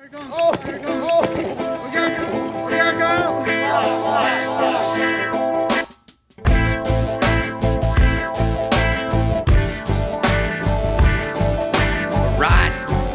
Oh, oh, we gotta go, we gotta go. Right.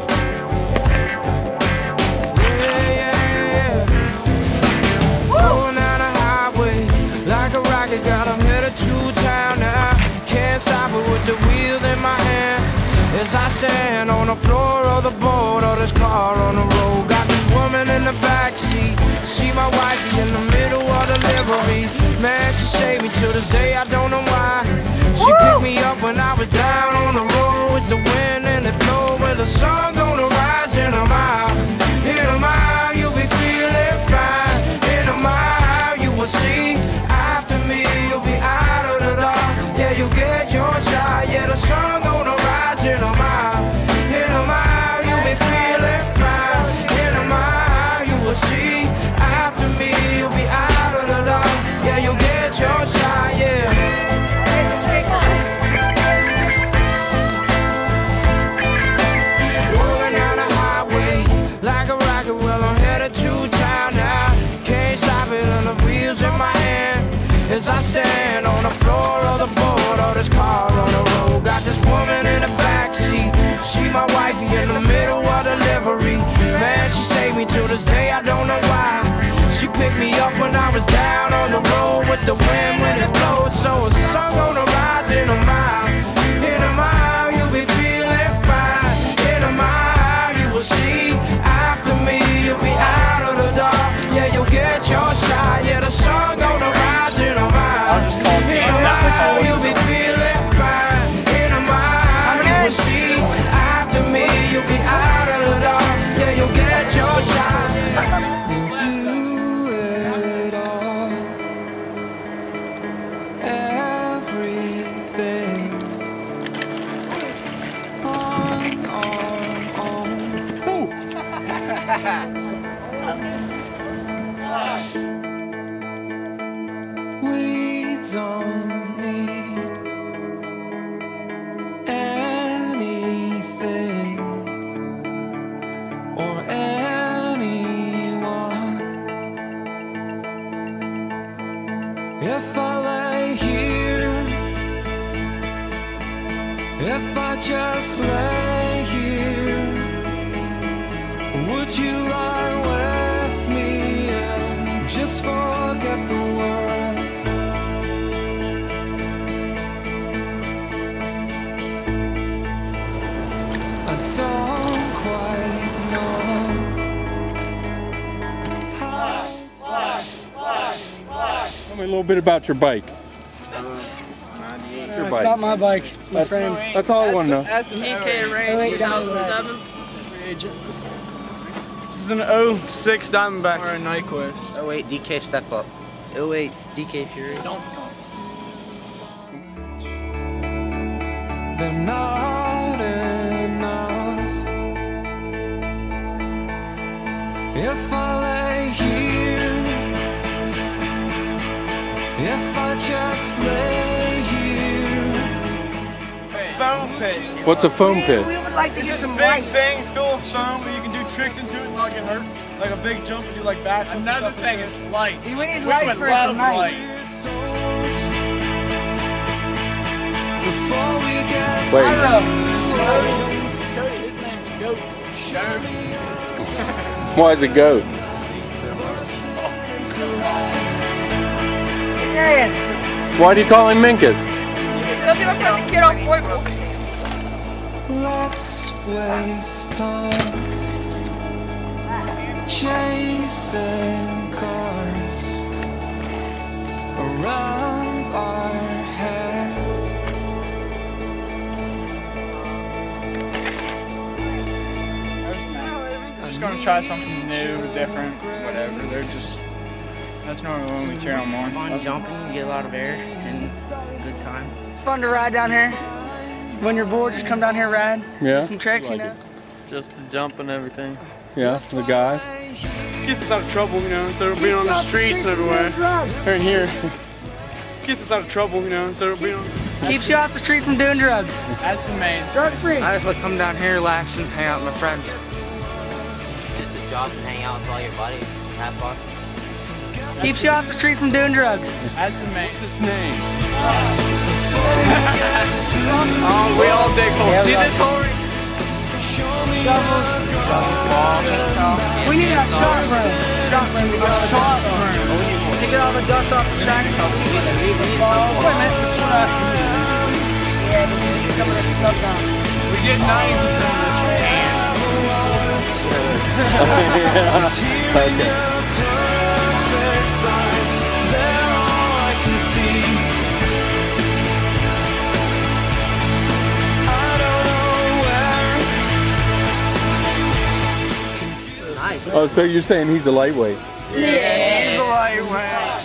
Yeah. Going down the highway like a rocket, got 'em headed to town now. Can't stop it with the wheel in my hand as I stand on the floor of the boat of this car on the road. Got this woman in the backseat, she my wifey in the middle of the delivery. Man, she saved me till this day, I don't know why. She picked me up when I was down on the road with the wind and the flow, where the sun gonna rise in a mile. In a mile, you'll be feeling fine. In a mile, you will see. After me, you'll be out of the dark. Yeah, you'll get your shot. Yeah, the sun gonna rise in a mile. In a mile, you'll be feeling fine. In a mile, you will see. After me, you'll be out of the dark. Yeah, you'll get your shot. Yeah. As I stand on the floor of the boat of this car on the road. Got this woman in the backseat, she my wifey in the middle of delivery. Man, she saved me till this day, I don't know why. She picked me up when I was down on the road with the wind when it blows. So the sun gonna rise in a mile. In a mile, you'll be feeling fine. In a mile, you will see. After me, you'll be out of the dark. Yeah, you'll get your shot. Yeah, the sun gonna rise in a mile. In a mile, you'll be feeling fine. In a mile, you will see. After me, you'll be out of the dark. Yeah, you'll get your shot. Do it all, everything. We don't need anything or anyone. If I lay here, if I just lay here, would you lie with me and just forget the world? I don't quite know. Tell me a little bit about your bike. It's not my bike, it's my friend's. That's all I want to know. That's an DK Range 2007. This is an 06 Diamondback. Or a Nyquist. 08 DK Step Up. 08 DK Fury. They're not enough. If I lay here, if I just lay here. Foam pit. What's a foam pit? We would like to get It's a some big light. thing full of foam where you can do tricks into it and not get hurt. Like a big jump and do like backflips. Another thing is light. See, we need lights for tonight. Before we get Wait. Cody, his name's Goat. Show me. Why is it goat? Yes. Why do you call him Minkus? Does he look like the kid off Boy Book? let's waste time chasing cars around our heads. We're just gonna try something new, different, whatever. That's normally when we cheer them on. Fun jumping, you get a lot of air and good time. It's fun to ride down here. When you're bored, just come down here, ride. Yeah. Do some tricks, you know. Just to jump and everything. Yeah, the guys. Gets us out of trouble, you know, instead of being on the streets and everywhere. Here and here. Gets us out of trouble, you know, instead of being on. Keeps you off the street from doing drugs. That's the main. Drug free. I just like come down here, relax, and hang out with my friends. Just to you off and hang out with all your buddies and have fun. Keeps you off the street from doing drugs. That's the main. What's its name? Oh, we all dig holes. See this hole? Shovels. We need a shot room. Shot room to get all the Shot dust off. room. To get all the dust off the track. Wait a minute. Yeah, but we need some of this stuff down. We get 90% of this pan. Okay. Nice. Oh, so you're saying he's a lightweight? Yeah, he's a lightweight.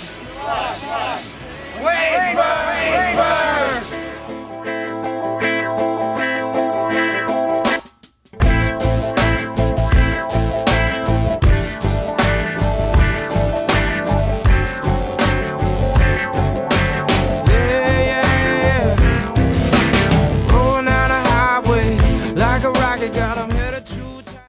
Rolling down the highway like a rocket, got 'em